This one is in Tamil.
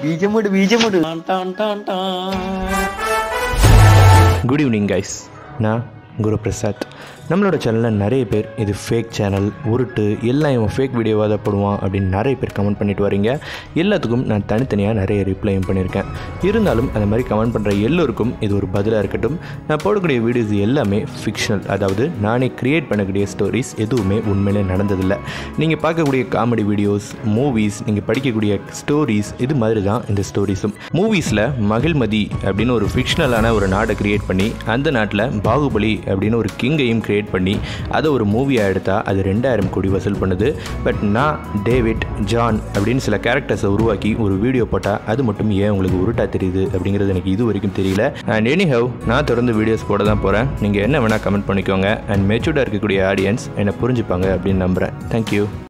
குட் ஈவினிங் கைஸ், நான் குரு பிரசாத். நம்மளோட சேனலில் நிறைய பேர் இது ஃபேக் சேனல், உருட்டு, எல்லாம் இவன் ஃபேக் வீடியோவாக தான் போடுவான் அப்படின்னு நிறைய பேர் கமெண்ட் பண்ணிட்டு வரீங்க. எல்லாத்துக்கும் நான் தனித்தனியாக நிறைய ரிப்ளையும் பண்ணியிருக்கேன். இருந்தாலும் அந்த மாதிரி கமெண்ட் பண்ணுற எல்லோருக்கும் இது ஒரு பதிலாக இருக்கட்டும். நான் போடக்கூடிய வீடியோஸ் எல்லாமே ஃபிக்ஷனல், அதாவது நானே க்ரியேட் பண்ணக்கூடிய ஸ்டோரிஸ், எதுவுமே உண்மையிலே நடந்ததில்லை. நீங்கள் பார்க்கக்கூடிய காமெடி வீடியோஸ், மூவிஸ், நீங்கள் படிக்கக்கூடிய ஸ்டோரிஸ், இது மாதிரி தான் இந்த ஸ்டோரிஸும். மூவிஸில் மகிழ்மதி அப்படின்னு ஒரு ஃபிக்ஷனலான ஒரு நாடை க்ரியேட் பண்ணி அந்த நாட்டில் பாகுபலி அப்படின்னு ஒரு கிங்கையும் கிரியேட் பண்ணி அதை ஒரு மூவியாக எடுத்தால் அது 2000 கோடி வசூல் பண்ணுது. பட் நான் டேவிட், ஜான் அப்படின்னு சில கேரக்டர்ஸை உருவாக்கி ஒரு வீடியோ போட்டால் அது மட்டும் ஏன் உங்களுக்கு உருட்டா தெரியுது அப்படிங்கிறது எனக்கு இது வரைக்கும் தெரியல. அண்ட் எனிஹவ், நான் தொடர்ந்து வீடியோஸ் போட தான் போகிறேன். நீங்கள் என்ன வேணால் கமெண்ட் பண்ணிக்கோங்க. அண்ட் மெச்சூர்டாக இருக்கக்கூடிய ஆடியன்ஸ் என்னை புரிஞ்சுப்பாங்க அப்படின்னு நம்புகிறேன். தேங்க்யூ.